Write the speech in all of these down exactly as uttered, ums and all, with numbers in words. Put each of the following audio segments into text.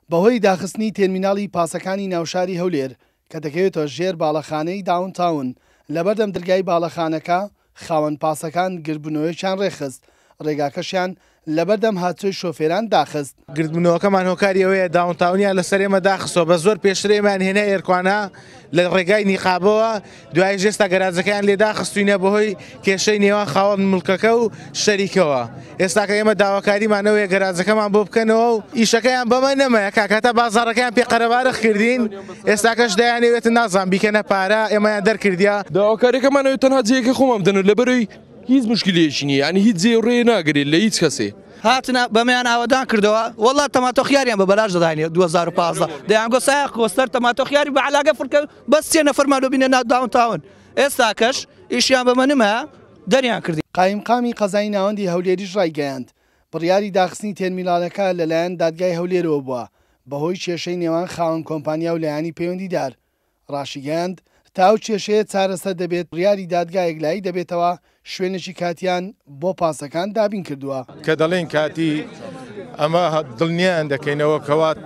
بەهۆی داخستنی تێرمیناڵی پاسەکانی ناوشاری هەولێر کە دەکەوێتەوە ژێر باڵەخانەی داونتاون لەبەردەم دەرگای باڵەخانەکە خاوەن پاسەکان گرتبوونەوەیان ڕێخست ڕێگاکەشیان لەبەردەم هاتووی شۆفێران داخست. گرتبوونەوەکەمان هۆکاری ئەوەیە داونتاونیان لەسەر ئێمە داخستەوە بە زۆر پێشترێمان هێنا ئێرکوانە لە ڕێگای نیقابەوە دوای ژێستا گەراجەکەیان لێ داخستوینە بەهۆی کێشەی نێوان خاوەن مڵکەکە و شەریکەوە. ئێستاکە ئێمە داواکاریمانەوەیە گەراجەکەمان بۆ بکەنەوە و ئیشەکەیان بەمە نەمەیە کاکاتە بازاڕەکەیان پێ قەرەبارە کردین ئێستاکەش دەیانەوێتن نازان بیکەنە پارە ئێمەیان دەرکردیا. داواکاریەکەمانەوێت تەنها جێگەکە خۆمان بدەن لەبەرەوەی هیچ مشکلێکی نییە ینی هیچ جێ ڕێ ناگرێت لە هیچ کەسێ. هاتنە بەمیان ئاوادان کردەوە وەڵا تەماتۆخیاریان بە بەلاش دەداینێ دوو هەزار و پانزدە دەیان گۆ سایە کۆستەر تەماتۆخیاری بە عەلاگە فڕکە بەس سێ نەفەرمان لۆ بینە ناو داونتاون ئێستاکەش ئیشیان بەمە نەمایە دەریان کردی. قایمقامی قەزای ناوەندی هەولێریش ڕایگەیاند بڕیاری داخستنی تێرمینالەکە لەلایەن دادگای هەولێرەوە بووە بەهۆی کێشەی نێوان خاوەن کۆمپانیا و لایەنی پەیوەندیدار ڕاشیگەیاند تا ئەو کێشەیە چارەسەر دەبێت بڕیاری دادگای یەکلایی دەبێتەوە شوێنێکی کاتیان بۆ پاسەکان دابین کردووە کە دەڵێن کاتی ئەمە دڵنیان دەکەینەوە کەوات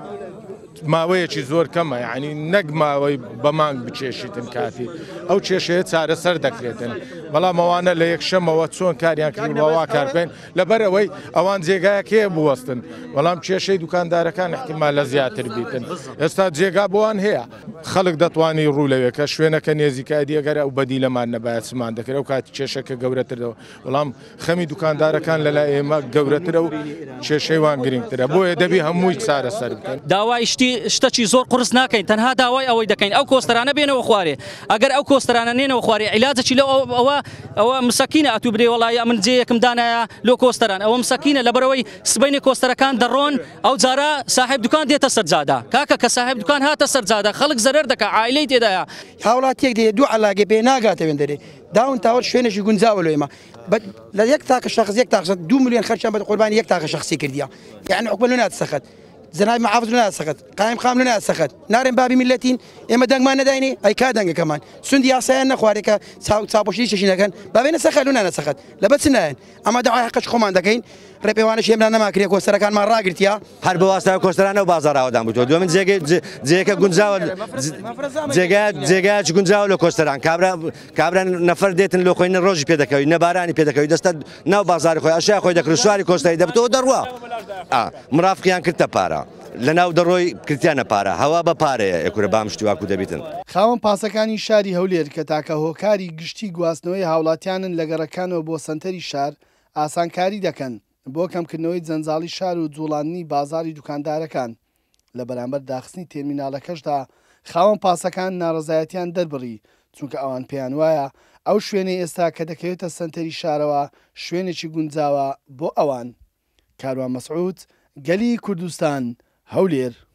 ماوەیەکی زۆر کەمە یعنی نەک ماوەی بەمانگ بچێشیتن کاتی ئەو کێشەیە چارەسەر دەکرێتن بەڵام ئەوانە لە یەکشەمەوە چۆن کاریان کردنەوە کاربێن لەبەرەوەی ئەوان جێگایەکەیە بوەستن بەڵام کێشەی دوکاندارەکان احتیمال لە زیاتر بیتن ئێستا جێگا بۆوان هەیە خەڵک دەتوانی ڕوو لەوێ کە شوێنەکە نێزیکای دیەگەرە و بەدی لەمان نەبایەت سمان دەکرێت و کاتی کێشەکە گەورەترەوە بەڵام خەمی دوکاندارەکان لەلای ئێمە گەورەترە و کێشەی وان گرنگترە بۆیە دەبی هەمووی چارەسەر بکەن. داوای شتێکی زۆر قورس ناکەین تەنها داوای ئەوەی دەکەین ئەو کۆستەرانە بێنەوە خوارێ ئەگەر ئەو کۆستەرانە نێنەوە خوارێ عیلاجێکی لەو ئەوە ئەوە مسەکینە ئەتوو برێ وەڵایە من جێ یەکم دانایە لۆ کۆستەران ئەوە مسەکینە لەبەرەوەی سبەینی کۆستەرەکان دەڕۆن ئەو جارە صاحب دوکان دێتە سەرجادا کاکە کە صاحب دوکان هاتە سەرجادا خەڵک زەرەر دەکا عایلەی تێدایە هاوڵاتیەک دێ دوو عەلاگە پێ ناگاتەوێن دەرێ داونتاون شوێنێکی گونجاوە لە ئێمە لە یەک تاکە شەخص یەک تاقە دوو ملیۆن خەرچیان بە قوربانی یەک تاکە شەخصی کردیە یعنی عقبە لە ناتسەخت جناب محافظ لنا سخت قائم خام لنا سخت نارم بابي ملتين اما دنگ ما ندايني اي کا دنگ كمان سندي ياسين نخوارك صابوشي شينا كان بابينا سخت لنا سخت لبسنا اما دعاء حقش خمان دكين ربيوانا شيمنا ما كري كوستر كان ما راغرتيا حرب واسطه كوسترانا وبازار اودان بتو دومن زيك زيك غونزاو زيك زيك غونزاو لو كوستران كابرا كابرا نفر ديتن لو خوين روج بيدكوي نباراني بيدكوي دست ناو بازار خوي اشياء خوي دكرو سواري كوستاي دبتو دروا اه مرافقيان كرتا بارا لەناو دەڕۆی کردیانە پارە هەوا بە پارەیە ئەکورە بام شتیواکو دەبیتن. خاوەن پاسەکانی شاری هەولێر کە تاکە هۆکاری گشتی گواستنەوەی هاوڵاتیانن لە گەڕەکانەوە بۆ سنتەری شار ئاسانکاری دەکەن بۆ کەمکردنەوەی جەنجاڵی شار و جوڵاندنی بازاری دوکاندارەکان لە بەرامبەر داخستنی تێرمینالەکەشدا خاوەن پاسەکان ناڕەزایەتیان دەربڕی چونکە ئەوان پێیان وایە ئەو شوێنەی ئێستا کە دەکەوێتە سنتەری شارەوە شوێنێکی گونجاوە بۆ ئەوان. کاروان مەسعود گەلی کوردستان هەولێر.